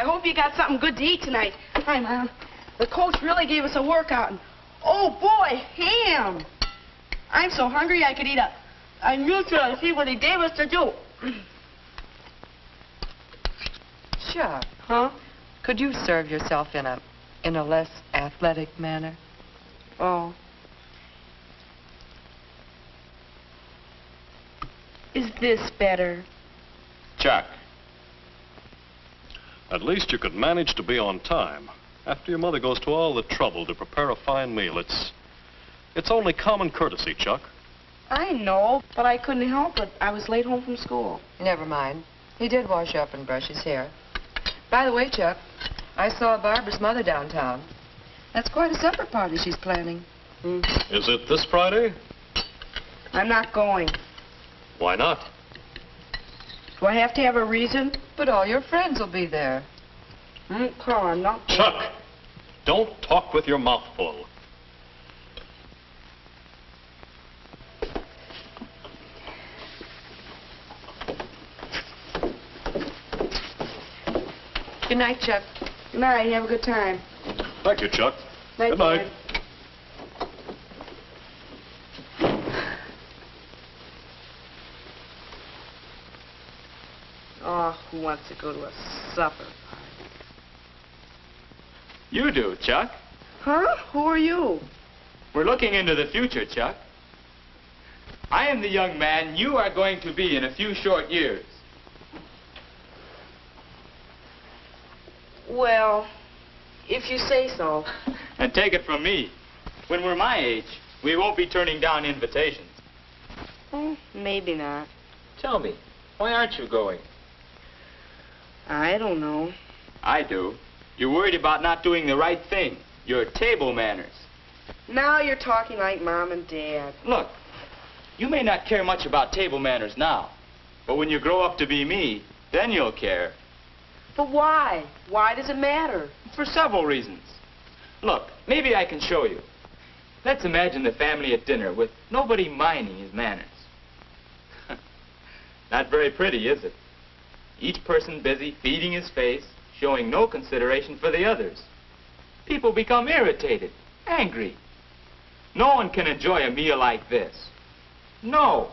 hope you got something good to eat tonight. Hi, Mom. The coach really gave us a workout. And, oh, boy, ham. I'm so hungry I could eat a neutral and see what he gave us to do. Chuck. Huh? Could you serve yourself in a less athletic manner? Oh. Is this better? Chuck, at least you could manage to be on time. After your mother goes to all the trouble to prepare a fine meal, it's only common courtesy, Chuck. I know, but I couldn't help it. I was late home from school. Never mind. He did wash up and brush his hair. By the way, Chuck, I saw Barbara's mother downtown. That's quite a supper party she's planning. Is it this Friday? I'm not going. Why not? Do I have to have a reason? But all your friends will be there. Carl, I'm not going. Chuck, don't talk with your mouth full. Good night, Chuck. Good night. Have a good time. Thank you, Chuck. Night, Good night. Dad. Oh, who wants to go to a supper party? You do, Chuck. Huh? Who are you? We're looking into the future, Chuck. I am the young man you are going to be in a few short years. Well, if you say so. And take it from me, when we're my age, we won't be turning down invitations. Maybe not. Tell me, why aren't you going? I don't know. I do. You're worried about not doing the right thing. Your table manners. Now you're talking like Mom and Dad. Look, you may not care much about table manners now, but when you grow up to be me, then you'll care. But why? Why does it matter? For several reasons. Look, maybe I can show you. Let's imagine the family at dinner with nobody minding his manners. Not very pretty, is it? Each person busy feeding his face, showing no consideration for the others. People become irritated, angry. No one can enjoy a meal like this. No.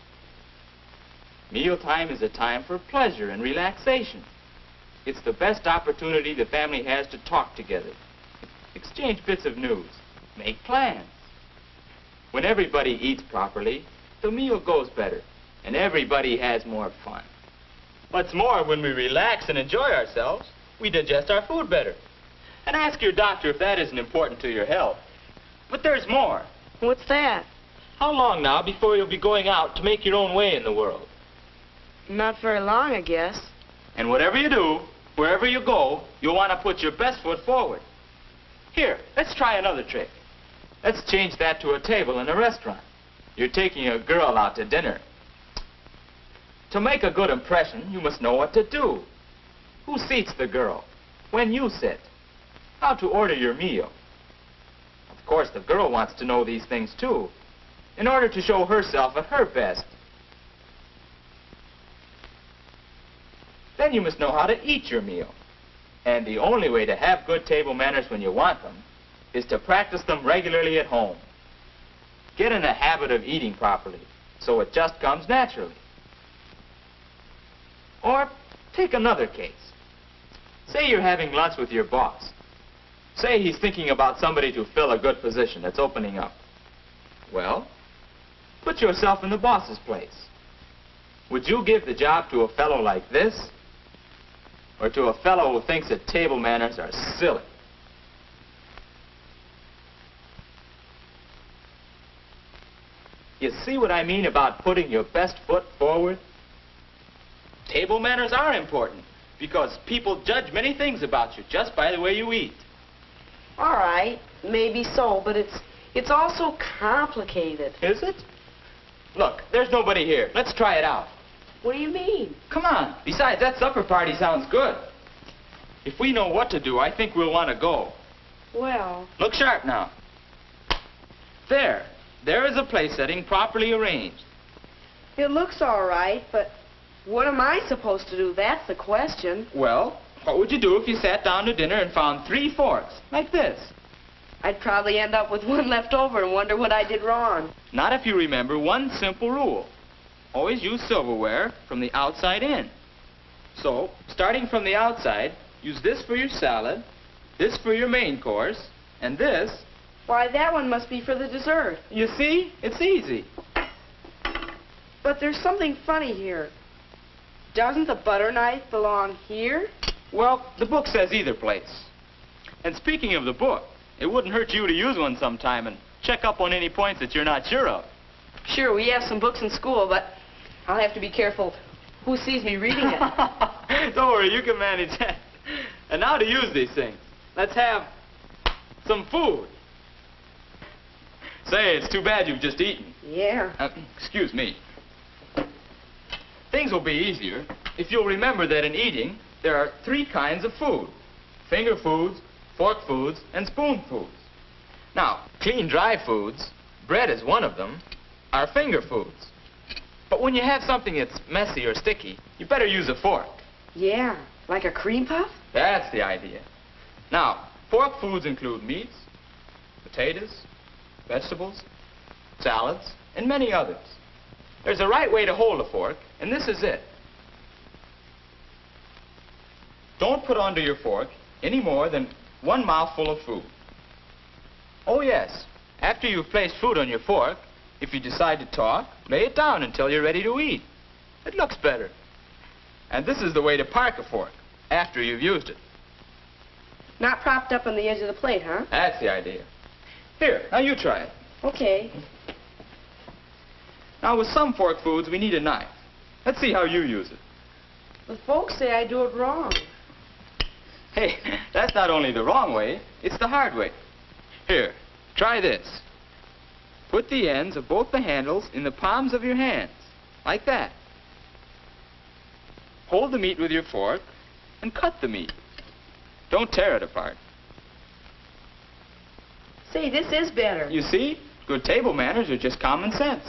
Mealtime is a time for pleasure and relaxation. It's the best opportunity the family has to talk together, exchange bits of news, make plans. When everybody eats properly, the meal goes better, and everybody has more fun. What's more, when we relax and enjoy ourselves, we digest our food better. And ask your doctor if that isn't important to your health. But there's more. What's that? How long now before you'll be going out to make your own way in the world? Not very long, I guess. And whatever you do, wherever you go, you'll want to put your best foot forward. Here, let's try another trick. Let's change that to a table in a restaurant. You're taking a girl out to dinner. To make a good impression, you must know what to do. Who seats the girl? When you sit? How to order your meal? Of course, the girl wants to know these things too, in order to show herself at her best. Then you must know how to eat your meal. And the only way to have good table manners when you want them is to practice them regularly at home. Get in a habit of eating properly, so it just comes naturally. Or take another case. Say you're having lunch with your boss. Say he's thinking about somebody to fill a good position that's opening up. Well, put yourself in the boss's place. Would you give the job to a fellow like this? Or to a fellow who thinks that table manners are silly? You see what I mean about putting your best foot forward? Table manners are important because people judge many things about you just by the way you eat. All right, maybe so, but it's all so complicated. Is it? Look, there's nobody here. Let's try it out. What do you mean? Come on. Besides, that supper party sounds good. If we know what to do, I think we'll want to go. Well... Look sharp now. There. There is a place setting properly arranged. It looks all right, but what am I supposed to do? That's the question. Well, What would you do if you sat down to dinner and found 3 forks, like this? I'd probably end up with one left over and wonder what I did wrong. Not if you remember one simple rule. Always use silverware from the outside in. So, starting from the outside, use this for your salad, this for your main course, and this... Why, that one must be for the dessert. You see? It's easy. But there's something funny here. Doesn't the butter knife belong here? Well, the book says either place. And speaking of the book, it wouldn't hurt you to use one sometime and check up on any points that you're not sure of. Sure, we have some books in school, but I'll have to be careful who sees me reading it. Don't worry, you can manage that. And now to use these things. Let's have some food. Say, it's too bad you've just eaten. Yeah. Excuse me. Things will be easier if you'll remember that in eating, there are 3 kinds of food. Finger foods, fork foods, and spoon foods. Now, clean, dry foods, bread is one of them, are finger foods. But when you have something that's messy or sticky, you better use a fork. Yeah, like a cream puff? That's the idea. Now, fork foods include meats, potatoes, vegetables, salads, and many others. There's a right way to hold a fork, and this is it. Don't put onto your fork any more than 1 mouthful of food. Oh yes, after you've placed food on your fork, if you decide to talk, lay it down until you're ready to eat. It looks better. And this is the way to park a fork, after you've used it. Not propped up on the edge of the plate, huh? That's the idea. Here, now you try it. Okay. Now with some fork foods, we need a knife. Let's see how you use it. The folks say I do it wrong. Hey, that's not only the wrong way, it's the hard way. Here, try this. Put the ends of both the handles in the palms of your hands, like that. Hold the meat with your fork and cut the meat. Don't tear it apart. Say, this is better. You see, good table manners are just common sense.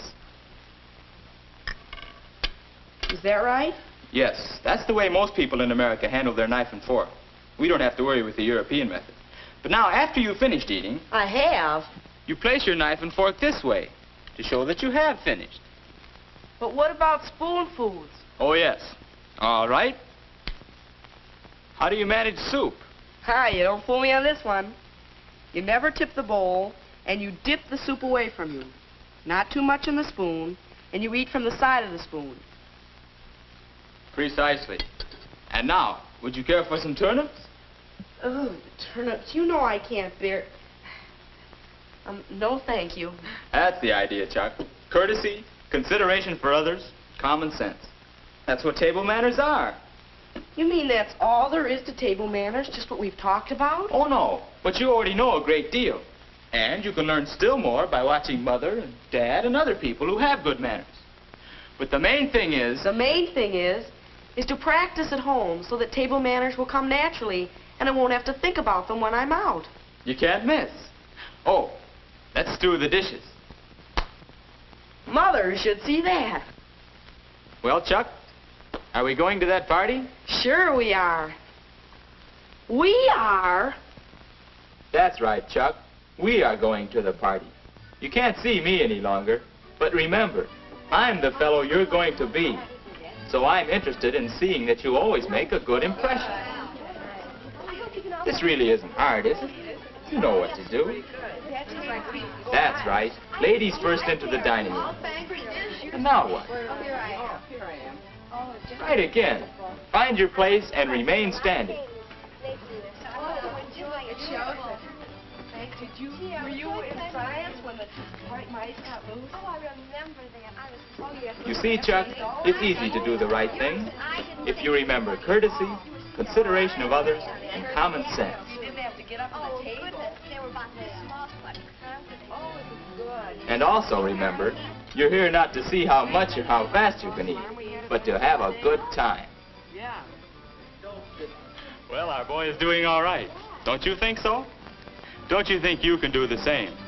Is that right? Yes, that's the way most people in America handle their knife and fork. We don't have to worry with the European method. But now, after you've finished eating, I have. you place your knife and fork this way to show that you have finished. But what about spoon foods? Oh, yes. All right. How do you manage soup? Hi, you don't fool me on this one. You never tip the bowl, and you dip the soup away from you. Not too much in the spoon, and you eat from the side of the spoon. Precisely. And now, would you care for some turnips? Oh, the turnips. You know I can't bear... no, thank you. That's the idea, Chuck. Courtesy, consideration for others, common sense. That's what table manners are. You mean that's all there is to table manners, just what we've talked about? Oh, no. But you already know a great deal. And you can learn still more by watching Mother and Dad and other people who have good manners. But the main thing is... The main thing is to practice at home so that table manners will come naturally and I won't have to think about them when I'm out. You can't miss. Oh, let's do the dishes. Mother should see that. Well, Chuck, are we going to that party? Sure we are. We are. That's right, Chuck. We are going to the party. You can't see me any longer, but remember, I'm the fellow you're going to be. So I'm interested in seeing that you always make a good impression. This really isn't hard, is it? You know what to do. That's right. Ladies first into the dining room. And now what? Right again. Find your place and remain standing. Were you in science when the white mice got loose? Oh, I remember that. You see, Chuck, it's easy to do the right thing if you remember courtesy, consideration of others, and common sense. You didn't have to get up on Oh, the table. goodness, they were about this small clip, huh? Oh, it was good. And also remember, you're here not to see how much or how fast you can eat, but to have a good time. Yeah. Well, our boy is doing all right. Don't you think so? Don't you think you can do the same?